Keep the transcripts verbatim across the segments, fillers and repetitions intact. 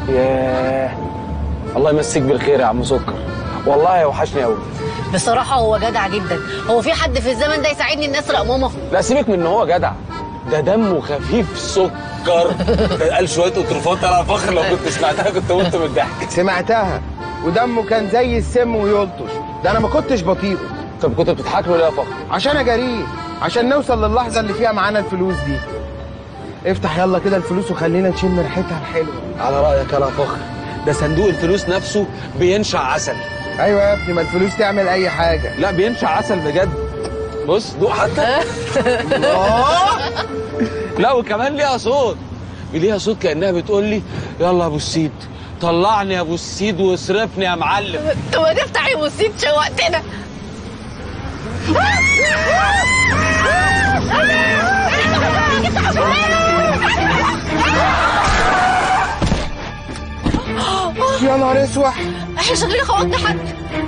ياه، الله يمسيك بالخير يا عم سكر، والله وحشني قوي. بصراحه هو جدع جدا. هو في حد في الزمن ده يساعدني ان اسرق ماما؟ لا سيبك من ان هو جدع، ده دمه خفيف سكر. ده قال شويه اطروفات انا فخر، لو كنت سمعتها كنت مت من الضحك. سمعتها، ودمه كان زي السم ويلطش، ده انا ما كنتش بطيئه. طب كنت بتضحك له ليه يا فخر؟ عشان اجاريه، عشان نوصل للحظه اللي فيها معانا الفلوس دي. افتح يلا كده الفلوس وخلينا نشم ريحتها الحلوه. على رايك يا فخر، ده صندوق الفلوس نفسه بينشع عسل. ايوه يا ابني، ما الفلوس تعمل اي حاجه. لا بينشع عسل بجد. بص دوق حتى. لا وكمان ليها صوت، ليها صوت كانها بتقول لي يلا يا ابو السيد، طلعني يا ابو السيد واصرفني يا معلم. طب ما تفتح يا ابو السيد، شوقتنا. يا نهار اسوح، احنا شكلنا خبطنا حد.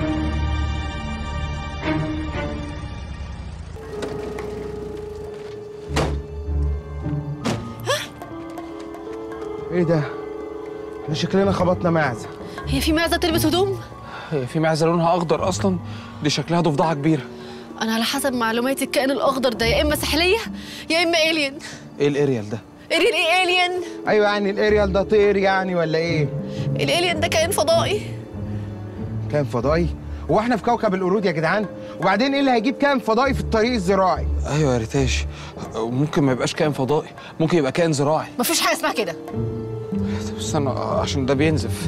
ايه ده؟ احنا شكلنا خبطنا معزه. هي في معزه تلبس هدوم؟ هي في معزه لونها اخضر اصلا؟ دي شكلها ضفدعه كبيره. انا على حسب معلوماتي الكائن الاخضر ده يا اما سحليه يا اما الين. ايه الاريال ده؟ الين ايه الين؟ ايوه يعني الاريال ده طير يعني ولا ايه؟ الالين ده كائن فضائي. كائن فضائي؟ هو احنا في كوكب القرود يا جدعان؟ وبعدين ايه اللي هيجيب كائن فضائي في الطريق الزراعي؟ ايوه يا ريتاش، ممكن ما يبقاش كائن فضائي، ممكن يبقى كائن زراعي. مفيش حاجه اسمها كده. استنى عشان ده بينزف.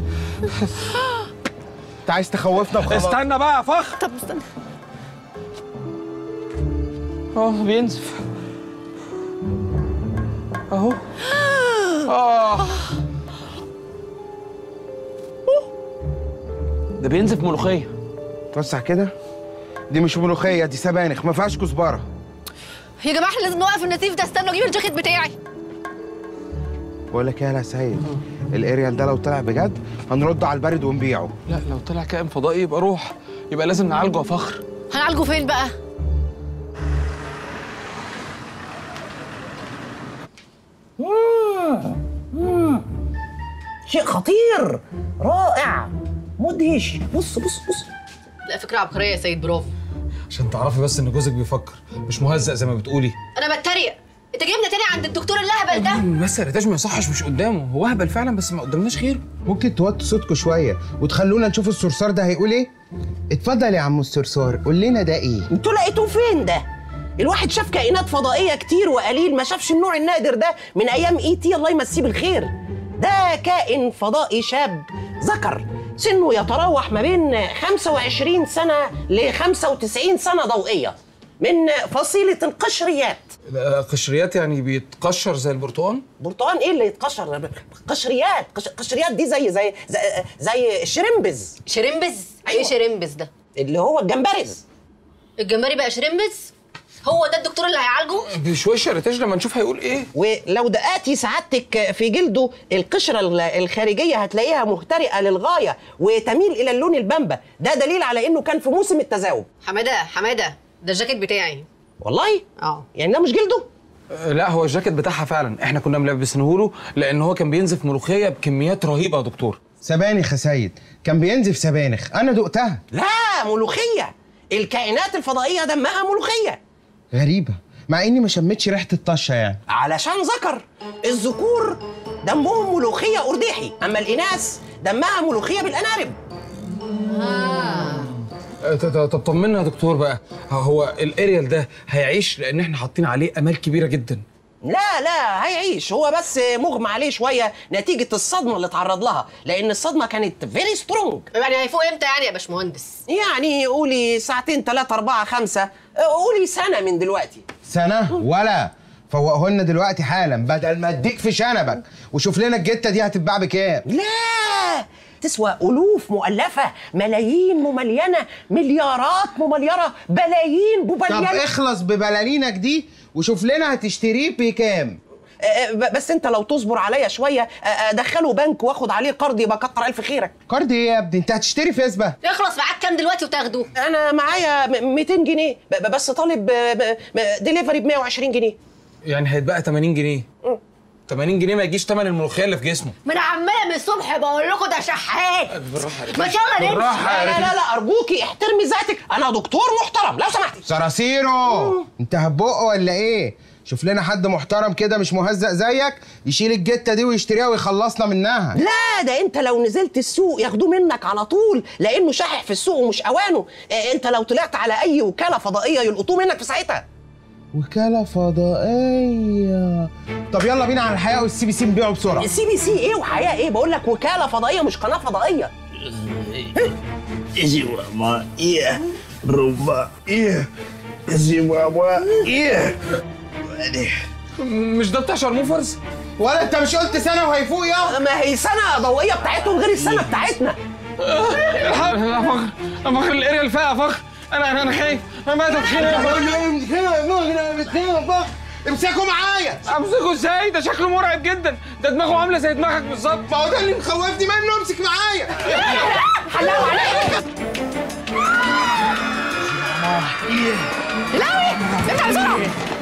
انت عايز تخوفنا وخلاص. استنى بقى يا فخر. طب استنى. اه بينزف اهو. اه ده بينزف ملوخيه. توسع كده، دي مش ملوخيه، دي سبانخ ما فيهاش كزبره. يا جماعه احنا لازم نوقف النزيف ده. استنوا اجيب الجاكيت بتاعي. بقول لك ايه يا سيد، الاريال ده لو طلع بجد هنرده على البرد ونبيعه. لا لو طلع كائن فضائي يبقى روح، يبقى لازم نعالجه يا فخر. هنعالجه فين بقى؟ مم. مم. شيء خطير، رائع، مدهش. بص بص بص. لا فكره عبقريه يا سيد، برافو. عشان تعرفي بس ان جوزك بيفكر مش مهزأ زي ما بتقولي. انا بتريق. انت جايبنا تاني عند الدكتور اللهبل ده. بس يا ريتاش ما يصحش، مش قدامه، هو هبل فعلا بس ما قدامناش غيره. ممكن توطوا صوتكم شويه وتخلونا نشوف الصرصار ده هيقول ايه؟ اتفضل يا عم الصرصار، قول لنا ده ايه؟ انتوا لقيتوه فين ده؟ الواحد شاف كائنات فضائيه كتير وقليل ما شافش النوع النادر ده من ايام اي تي، الله يمسيه بالخير. ده كائن فضائي شاب ذكر، سنه يتراوح ما بين خمسة وعشرين سنه ل خمسة وتسعين سنه ضوئيه، من فصيله القشريات. قشريات يعني بيتقشر زي البرتقال؟ برتقال ايه اللي يتقشر؟ قشريات. قش... قشريات دي زي زي زي, زي الشرمبز. شرمبز؟ أيوة. ايه شرمبز ده؟ اللي هو الجمبرز. الجمبري بقى شرمبز؟ هو ده الدكتور اللي هيعالجه؟ بشويش يا ريتاش لما نشوف هيقول ايه. ولو دقاتي سعادتك في جلده القشره الخارجيه هتلاقيها مهترئه للغايه وتميل الى اللون البامبا، ده دليل على انه كان في موسم التزاوج. حماده حماده، ده الجاكيت بتاعي. والله؟ اه يعني ده مش جلده؟ لا هو الجاكيت بتاعها فعلا، احنا كنا ملبسينه له لان هو كان بينزف ملوخيه بكميات رهيبه يا دكتور. سبانخ يا سيد، كان بينزف سبانخ، انا دقتها. لا ملوخيه، الكائنات الفضائيه دمها ملوخيه. غريبه، مع اني ما شمتش ريحه الطشه يعني. علشان ذكر، الذكور دمهم ملوخيه قرديحي، اما الاناث دمها ملوخيه بالانارب. اه طب طمنا يا دكتور بقى، هو الاريال ده هيعيش؟ لان احنا حاطين عليه امال كبيره جدا. لا لا هيعيش، هو بس مغمى عليه شويه نتيجه الصدمه اللي اتعرض لها، لان الصدمه كانت فيري سترونج. يعني هيفوق امتى يعني يا باشمهندس؟ يعني قولي ساعتين ثلاثه اربعه خمسه، قولي سنه من دلوقتي. سنه ولا فوقه لنا دلوقتي حالا بدل ما اديك في شنبك. وشوف لنا الجته دي هتتباع بكام؟ لا تسوى ألوف مؤلفة، ملايين مملينة، مليارات ممليرة، بلايين ببليانة. طب اخلص ببلالينك دي وشوف لنا هتشتريه بكام. أه بس انت لو تصبر عليا شوية ادخله بنك واخد عليه قرض يبقى كتر الف خيرك. قرض ايه يا ابني؟ انت هتشتري فيسبا؟ اخلص، معاك كام دلوقتي وتاخده؟ انا معايا مئتين جنيه بس طالب ديليفري ب مئة وعشرين جنيه. يعني هيتبقى ثمانين جنيه. تمانين جنيه ما يجيش تمن الملوخيه اللي في جسمه. ما انا عماله من الصبح بقول لكم ده شحات. بالراحه يا ما ريتاش. يلا نمشي. بالراحه يا لا ريتاش. لا لا ارجوكي احترمي ذاتك، انا دكتور محترم لو سمحتي. صراصيرو انت هتبق ولا ايه؟ شوف لنا حد محترم كده مش مهزأ زيك يشيل الجته دي ويشتريها ويخلصنا منها. لا ده انت لو نزلت السوق ياخدوه منك على طول لانه شاحح في السوق ومش اوانه. اه انت لو طلعت على اي وكاله فضائيه يلقطوه منك في ساعتها. وكاله فضائيه. طب يلا بينا على الحياه والسي بي سي نبيعه بسرعه. السي بي سي ايه وحياه ايه؟ بقول لك وكاله فضائيه مش قناه فضائيه. زمامية رباعية زمامية. مش ده بتاع شرموفرز؟ ولا انت مش قلت سنه وهيفوق يا؟ ما هي سنه ضوئيه بتاعتهم غير السنه بتاعتنا. الحق يا فخر يا فخر الاريال فيها يا فخر. انا انا انا خايف انا مات اتخنق يا فخر. امسكوا معايا. امسكه ازاي؟ ده شكله مرعب جدا، ده دماغه عامله زي دماغك بالظبط. ما هو ده اللي مخوفني منه. امسك معايا. حلاوه عليك. لاوي افتح بسرعه.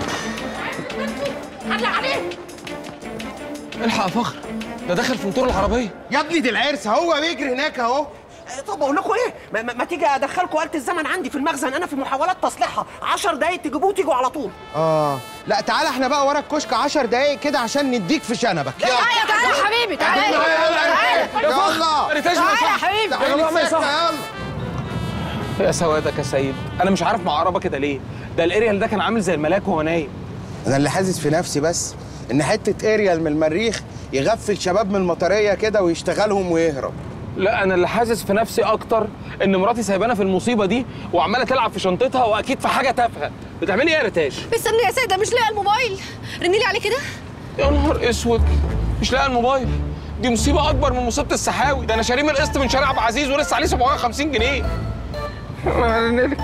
حلق عليك. الحق يا فخر، ده داخل في موتور العربيه. يا ابني دي العرس هو بيجري هناك اهو. طب اقول لكم ايه؟ ما, ما, ما تيجي ادخلكم آلة الزمن عندي في المخزن، انا في محاولات تصليحها، عشر دقايق تجيبوه وتيجوا على طول. اه لا تعالى احنا بقى ورا الكشك عشر دقايق كده عشان نديك في شنبك. تعالى تعالى يا حبيبي تعالى. يلا ريتاش تعالى يا حبيبي. يلا ما يصح. يلا. يا سوادك يا سيد، انا مش عارف معقربه كده ليه؟ ده الاريال ده كان عامل زي الملاك وهو نايم. انا اللي حاسس في نفسي بس ان حته اريال من المريخ يغفل شباب من المطريه كده ويشتغلهم ويهرب. لا انا اللي حاسس في نفسي اكتر ان مراتي سايبانا في المصيبه دي وعماله تلعب في شنطتها واكيد في حاجه تافهه. بتعملي ايه يا ريتاش؟ استني يا سيدة مش لاقي الموبايل. رني لي عليه كده. يا نهار اسود، مش لاقي الموبايل. دي مصيبه اكبر من مصيبه السحاوي. ده انا شاريه من القسط من شارع عبد العزيز ولسه عليه سبعمية وخمسين جنيه. هرنلك.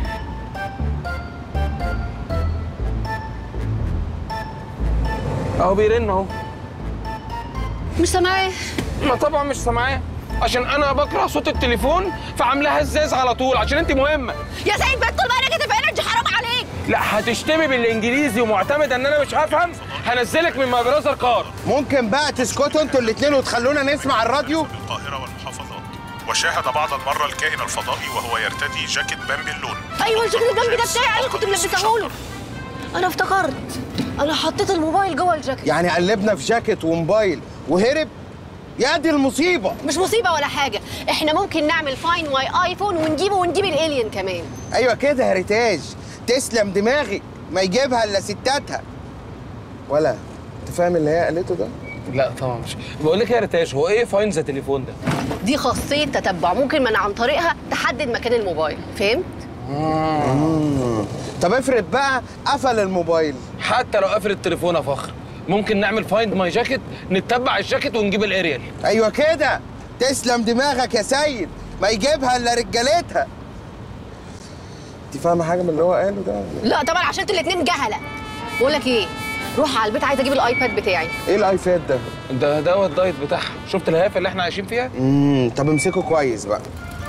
اهو بيرن اهو. مش سامعاه. ما طبعا مش سامعاه عشان انا بكره صوت التليفون فعاملاها ازاز على طول عشان انت مهمه. يا سيد بس طول ما انا كده في انرجي حرام عليك. لا هتشتمي بالانجليزي ومعتمده ان انا مش هفهم، هنزلك من مدرسه القار. ممكن بقى تسكتوا انتوا الاثنين وتخلونا نسمع الراديو؟ القاهرة والمحافظات. وشاهد بعد المرة الكائن الفضائي وهو يرتدي جاكيت بامبي اللون. ايوه الجاكيت البامبي ده بتاعي انا كنت ملبساه له. انا افتكرت انا حطيت الموبايل جوه الجاكيت. يعني قلبنا في جاكيت وموبايل وهرب؟ يا دي المصيبه. مش مصيبه ولا حاجه، احنا ممكن نعمل فاين ماي ايفون ونجيبه ونجيب الالين كمان. ايوه كده يا ريتاج، تسلم دماغك، ما يجيبها الا ستاتها. ولا انت فاهم اللي هي قالته ده؟ لا طبعا مش. بقول لك يا ريتاش، هو ايه فاين ذا تليفون ده؟ دي خاصيه تتبع ممكن من عن طريقها تحدد مكان الموبايل، فهمت؟ امم طب افرض بقى قفل الموبايل. حتى لو قفل التليفون يا فخر ممكن نعمل فايند ماي جاكيت، نتبع الجاكيت ونجيب الاريال. ايوه كده، تسلم دماغك يا سيد، ما يجيبها الا رجالتها. انت فاهمه حاجه من اللي هو قاله ده؟ لا طبعا عشان انتوا الاثنين جهله. بقول لك ايه، روح على البيت عايزه اجيب الايباد بتاعي. ايه الايباد ده؟ ده دوت الدايت بتاعها، شفت الهيافه اللي احنا عايشين فيها؟ امم طب امسكه كويس بقى.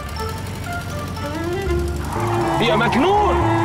يا مجنون.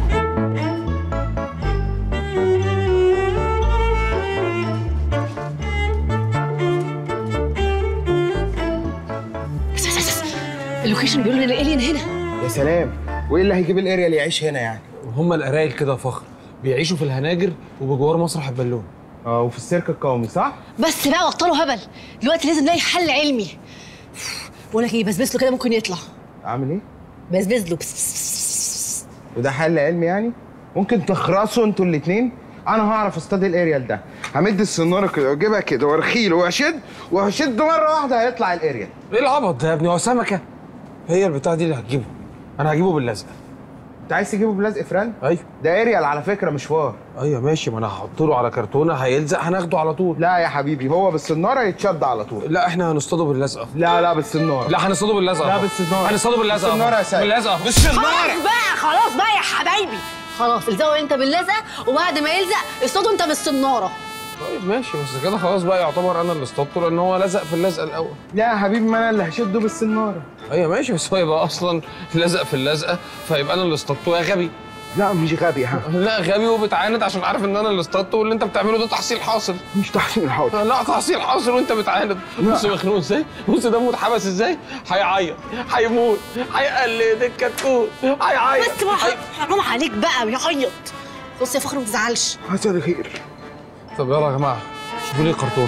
اللوكيشن بيقول ان الالين هنا. يا سلام، وايه اللي هيجيب الاريال يعيش هنا يعني؟ هم القرايل كده يا فخر بيعيشوا في الهناجر وبجوار مسرح البالون. اه وفي السيرك القومي صح؟ بس بقى بطلوا هبل، دلوقتي لازم نلاقي حل علمي. بقول لك ايه، بسبس له كده ممكن يطلع. اعمل ايه؟ بسبس له بس بس بس. وده حل علمي يعني؟ ممكن تخرسوا انتوا الاثنين؟ انا هعرف اصطاد الاريال ده، همد السناره كده واجيبها كده وارخيله واشد وهشد مره واحده هيطلع الاريال. ايه العبط ده يا ابني؟ هو سمكه؟ هي البتاع دي اللي هتجيبه. انا هجيبه باللزقه. انت عايز تجيبه بلزق فران؟ ايوه. ده اريال على فكره مشوار. ايوه ماشي، ما انا هحط له على كرتونه هيلزق هناخده على طول. لا يا حبيبي، هو بالسناره يتشد على طول. لا احنا هنصطاده باللزقه. لا لا بالسناره. لا هنصطاده باللزقه. لا بالسناره. هنصطاده باللزقه. بالسناره يا سيد. باللزقه. بالسناره. خلاص بقى خلاص بقى يا حبايبي، خلاص الزقه انت باللزقه وبعد ما يلزق اصطاده انت بالسناره. طيب ماشي، بس كده خلاص بقى يعتبر انا اللي اصطادته لان هو لزق في اللزقه الاول. لا يا حبيبي، ما انا اللي هشده بالسناره. ايوه ماشي، بس هو يبقى اصلا لزق في اللزقه فيبقى انا اللي اصطادته يا غبي. لا مش غبي ها. لا غبي وبتعاند عشان عارف ان انا اللي اصطدته واللي انت بتعمله ده تحصيل حاصل. مش تحسين حاضر. لا تحصيل حاصل وانت بتعاند. بص مخنوق ازاي؟ بص دمه اتحبس ازاي؟ هيعيط، هيموت، هيقلد الكتكوت، هيعيط. بس بقى حرام عليك بقى بيعيط. بص يا فخر ما تزعلش. حصل خير. طب يلا يا جماعه شوفوا لي الكرتون.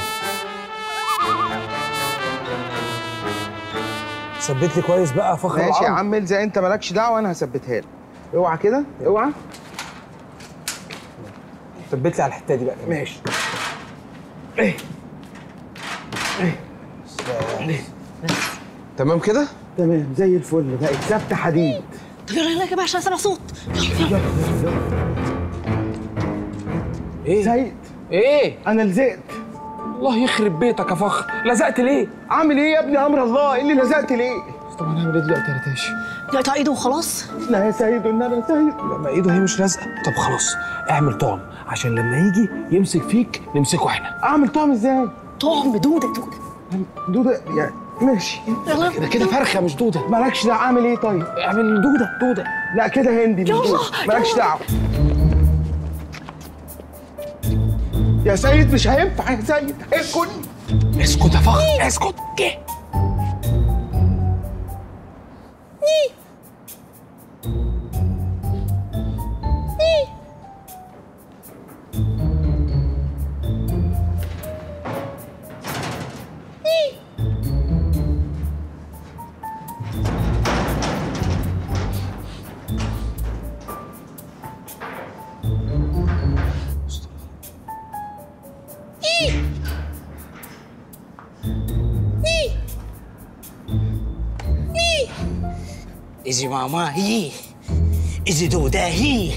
ثبت لي كويس بقى يا فخر. ماشي يا عم الزق، انت مالكش دعوه انا هثبتها لك. اوعى كده اوعى. ثبت لي على الحته دي بقى. ماشي. ايه ايه تمام كده؟ تمام زي الفل، بقت ثابته حديد. طب يلا يلا يا جماعه عشان اسمع صوت. يلا يلا. ايه؟ سيد ايه؟ انا لزقت. الله يخرب بيتك يا فخر، لزقت ليه؟ اعمل ايه يا ابني امر الله؟ ايه اللي لزقت ليه؟ طب هنعمل ايه دلوقتي يا رتاشي؟ نقطع ايده وخلاص. لا يا سيد قلنا يا سيد. ما ايده هي مش لازقه. طب خلاص اعمل طعم عشان لما يجي يمسك فيك نمسكه احنا. اعمل طعم ازاي؟ طعم دوده دوده. دوده يعني ماشي. يلا كده كده فرخه مش دوده. مالكش دعوه. اعمل ايه طيب؟ اعمل دوده دوده. لا كده هندي مش يلا، دوده. مالكش يلا. دعوه. يا سيد مش هينفع يا سيد. اسكت اسكت يا فخر اسكت. جه إذا ماما هي إذا دودة هي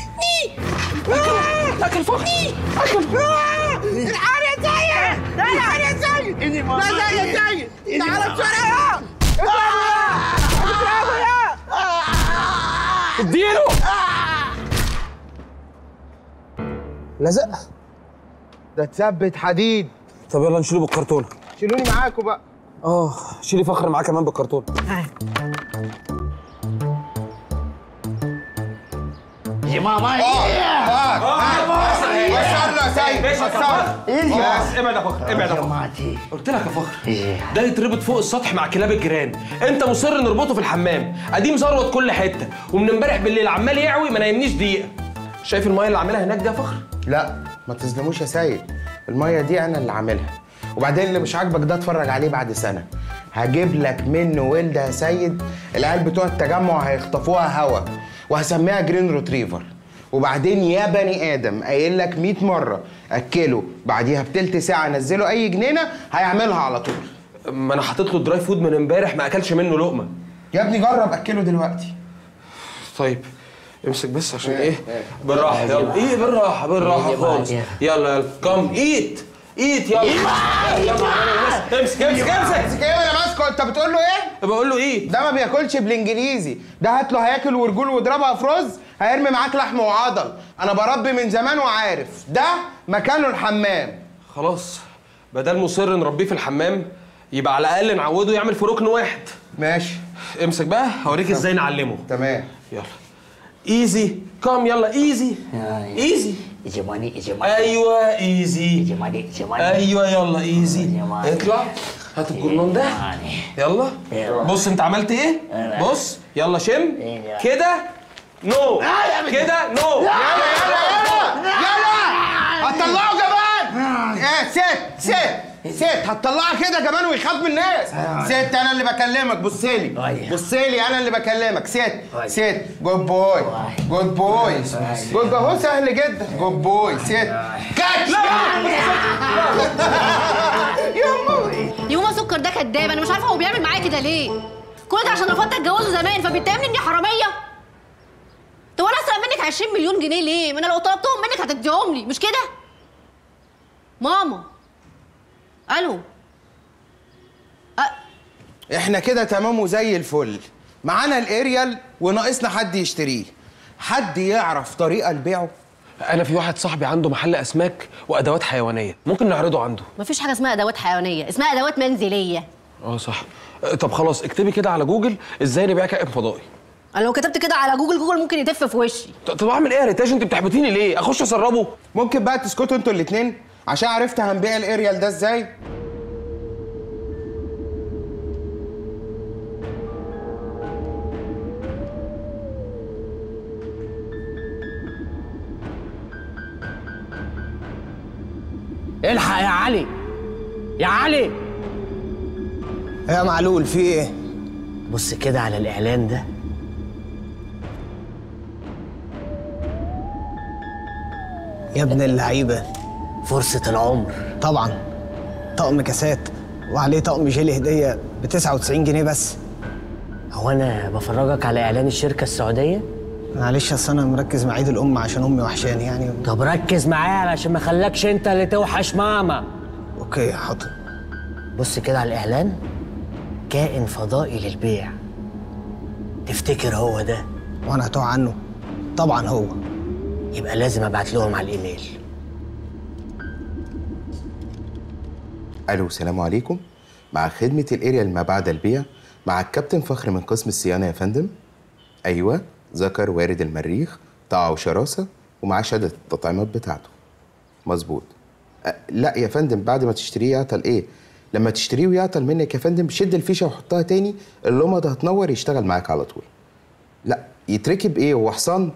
اكل فخر اكل. الحار يا سيد. الحار يا سيد. لا لا يا سيد. تعالى بسرعه. اضربه يا. اديله. لزق. ده تثبت حديد. طب يلا نشيله بالكرتونه. شيلوني معاكم بقى. اه شيلي فخر معاه كمان بالكرتونه. يا ماما وصلنا يا سيد. وصلنا. بس ابعد يا فخر ابعد يا فخر. ماتي قلت لك يا فخر ده يتربط فوق السطح مع كلاب الجيران، انت مصر نربطه في الحمام، قديم زروت كل حته، ومن امبارح بالليل عمال يعوي ما نايمنيش دقيقه. شايف المايه اللي عاملها هناك دي يا فخر؟ لا ما تظلموش يا سيد، الميه دي انا اللي عاملها. وبعدين اللي مش عاجبك ده اتفرج عليه بعد سنه. هجيب لك منه ولد يا سيد، العيال بتوع التجمع هيخطفوها هوا، وهسميها جرين روتريفر. وبعدين يا بني ادم قايل لك مية مره اكله، بعديها بتلت ساعه نزله اي جنينه هيعملها على طول. ما انا حاطط له دراي فود من امبارح ما اكلش منه لقمه. يا ابني جرب اكله دلوقتي. طيب امسك بس عشان ايه؟ بالراحه يلا. ايه بالراحه بالراحه خالص. يلا يلا كم ايت ايت يلا. يلا امسك امسك امسك. امسك ايه وانا ماسكه؟ انت بتقول له ايه؟ بقول له ايه؟ ده ما بياكلش بالانجليزي، ده هات له هياكل ورجول واضربها في رز هيرمي معاك لحم وعضل. انا بربي من زمان وعارف ده مكانه الحمام. خلاص بدل مصر نربيه في الحمام يبقى على الاقل نعوده يعمل في ركن واحد. ماشي امسك بقى هوريك ازاي نعلمه. تمام يلا ايزي كام يلا ايزي ايزي. إجماني إجماني ايوه ايزي. إجماني إجماني ايوه يلا ايزي. اطلع هات الجرنان ده. يلا بص انت عملت ايه؟ بص يلا شم كده نو كده نو. يلا يلا يلا هتطلعه جبان. ايه ست ست ست هتطلعها كده جبان ويخاف من الناس. ست انا اللي بكلمك بصلي بصلي انا اللي بكلمك. ست ست جود بوي جود بوي جود بوي. هو سهل جدا جود بوي. ست كاتش. يوما سكر ده كداب، انا مش عارفه هو بيعمل معايا كده ليه. كل ده عشان رفضت اتجوزه زمان فبيتهمني اني حراميه. طب انا اسرق منك عشرين مليون جنيه ليه؟ ما انا لو طلبتهم منك هتديهم لي مش كده؟ ماما الو. أ... احنا كده تمام وزي الفل. معانا الاريال وناقصنا حد يشتريه. حد يعرف طريقه لبيعه؟ انا في واحد صاحبي عنده محل اسماك وادوات حيوانيه، ممكن نعرضه عنده. مفيش حاجه اسمها ادوات حيوانيه، اسمها ادوات منزليه. اه صح. طب خلاص اكتبي كده على جوجل ازاي نبيع كائن فضائي. انا لو كتبت كده على جوجل جوجل ممكن يتف في وشي. طب اعمل ايه يا ريتاش؟ انت بتحبطيني ليه؟ اخش اسربه؟ ممكن بقى تسكتوا انتوا الاتنين عشان عرفت هنبيع الاريال ده ازاي؟ الحق يا علي، يا علي. يا معلول في ايه؟ بص كده على الاعلان ده. يا ابن اللعيبه، فرصة العمر. طبعا طقم كاسات وعليه طقم جيلي هديه ب تسعة وتسعين جنيه بس. هو انا بفرجك على اعلان الشركة السعودية؟ معلش اصل انا مركز مع عيد الام عشان امي وحشاني يعني. طب ركز معايا علشان ما خلاكش انت اللي توحش ماما. اوكي حاضر. بص كده على الاعلان، كائن فضائي للبيع. تفتكر هو ده؟ وانا هتوه عنه؟ طبعا هو. يبقى لازم ابعت لهم على الايميل. الو السلام عليكم، مع خدمة الاريال ما بعد البيع مع الكابتن فخر من قسم الصيانة يا فندم. ايوه، ذكر وارد المريخ، طاعة وشراسة ومعاه شهادة التطعيمات بتاعته. مظبوط. أه لا يا فندم، بعد ما تشتريه يعطل ايه؟ لما تشتريه ويعطل منك يا فندم شد الفيشة وحطها تاني، اللمض هتنور يشتغل معاك على طول. لا يتركب ايه؟ هو حصان؟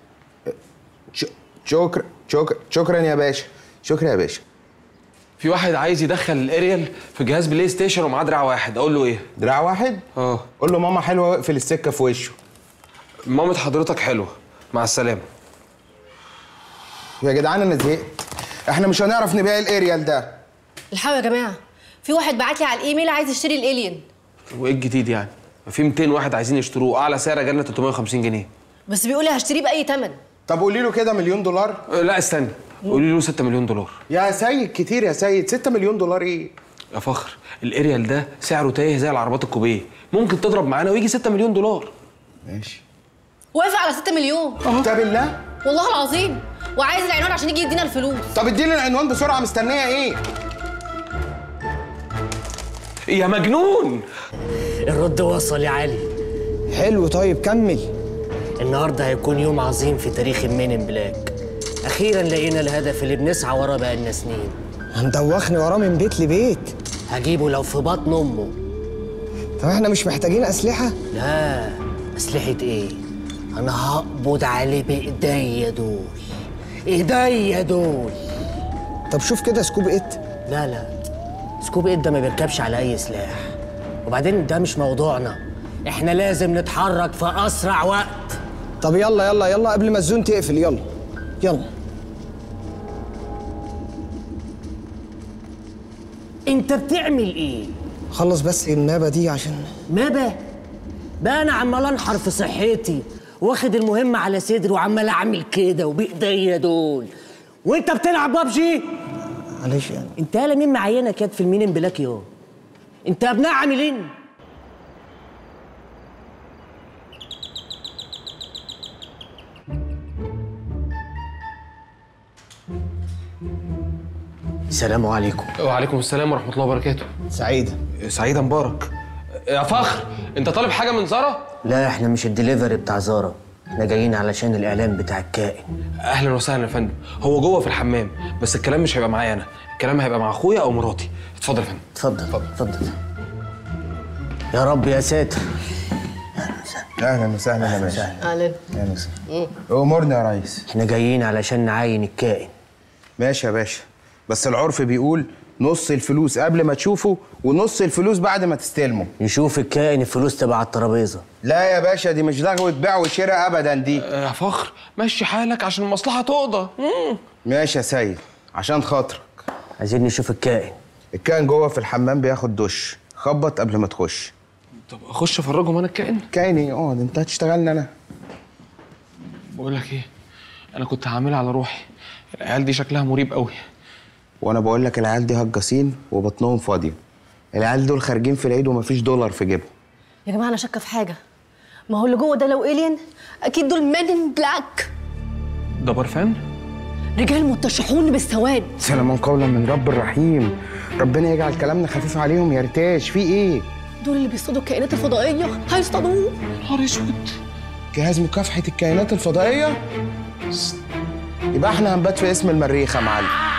شكرا شكرا شكرا يا باشا، شكرا يا باشا. في واحد عايز يدخل الاريال في جهاز بلاي ستيشن ومعاه دراع واحد، اقول له ايه؟ دراع واحد؟ اه. قول له ماما حلوه واقفل السكه في وشه. مامة حضرتك حلوه، مع السلامه. يا جدعان انا زهقت، احنا مش هنعرف نبيع الاريال ده. الحقوا يا جماعه، في واحد بعت لي على الايميل عايز يشتري الالين. وايه الجديد يعني؟ في مئتين واحد عايزين يشتروه، اعلى سعر جالنا تلتمية وخمسين جنيه. بس بيقول لي هشتريه باي ثمن. طب قولي له كده مليون دولار. أه لا استنى، قولي له ستة مليون دولار. يا سيد كتير يا سيد، ستة مليون دولار ايه؟ يا فخر، الاريال ده سعره تايه زي العربات الكوبيه، ممكن تضرب معانا ويجي ستة مليون دولار. ماشي. وافق على ستة مليون. طب بالله؟ والله العظيم، وعايز العنوان عشان يجي يدينا الفلوس. طب اديني العنوان بسرعه، مستنيه ايه؟ يا مجنون. الرد وصل يا علي. حلو، طيب كمل. النهارده هيكون يوم عظيم في تاريخ المين ان بلاك. اخيرا لقينا الهدف اللي بنسعى وراه بقالنا سنين. هندوخني وراه من بيت لبيت. هجيبه لو في بطن امه. طب احنا مش محتاجين اسلحه؟ لا، اسلحه ايه؟ انا هقبض عليه بايديا دول، ايديا دول. طب شوف كده سكوب ات. لا لا، سكوب ات ده ما بيركبش على اي سلاح، وبعدين ده مش موضوعنا. احنا لازم نتحرك في اسرع وقت. طب يلا يلا يلا قبل ما الزون تقفل، يلا يلا. انت بتعمل ايه؟ خلص بس المابة دي عشان مابة؟ بقى انا عمال انحر في صحتي واخد المهمة على صدري وعمال اعمل كده وبايديا دول، وانت بتلعب بابجي؟ معلش يعني. انت يالا مين معينك ياد في المين ان بلاك يوم؟ انت ابناء عاملين؟ السلام عليكم. وعليكم السلام ورحمه الله وبركاته. سعيدة. سعيدة مبارك. يا فخر، انت طالب حاجه من زارا؟ لا، احنا مش الدليفري بتاع زارا، احنا جايين علشان الاعلان بتاع الكائن. اهلا وسهلا يا فندم، هو جوه في الحمام، بس الكلام مش هيبقى معايا انا، الكلام هيبقى مع اخويا او مراتي. اتفضل يا فندم. اتفضل اتفضل. يا رب يا ساتر. اهلا وسهلا يا باشا. اهلا. اهلا وسهلا. امورنا يا ريس. احنا جايين علشان نعاين الكائن. ماشي يا باشا، بس العرف بيقول نص الفلوس قبل ما تشوفه ونص الفلوس بعد ما تستلمه. نشوف الكائن الفلوس تبقى على الترابيزه. لا يا باشا، دي مش لغوة بيع وشراء ابدا دي. يا فخر مشي حالك عشان المصلحه تقضى. ماشي يا سيد، عشان خاطرك. عايزين نشوف الكائن. الكائن جوه في الحمام بياخد دش، خبط قبل ما تخش. طب اخش افرجهم انا الكائن؟ كائن ايه؟ اقعد، انت هتشتغلني انا. بقول لك ايه، انا كنت هعملها على روحي، العيال دي شكلها مريب قوي. وانا بقول لك العيال دي هجاصين وبطنهم فاضيه. العيال دول خارجين في العيد ومفيش دولار في جيبهم. يا جماعه انا شاكه في حاجه، ما هو اللي جوه ده لو الين اكيد دول مان ان بلاك. ده برفان؟ رجال متشحون بالسواد. سلام قولا من رب الرحيم. ربنا يجعل كلامنا خفيف عليهم يا ريتاش. في ايه؟ دول اللي بيصطادوا الكائنات الفضائيه، هيصطادوه. نهار اسود، جهاز مكافحة الكائنات الفضائية؟ يبقى احنا هنبات في اسم المريخ يا معلم.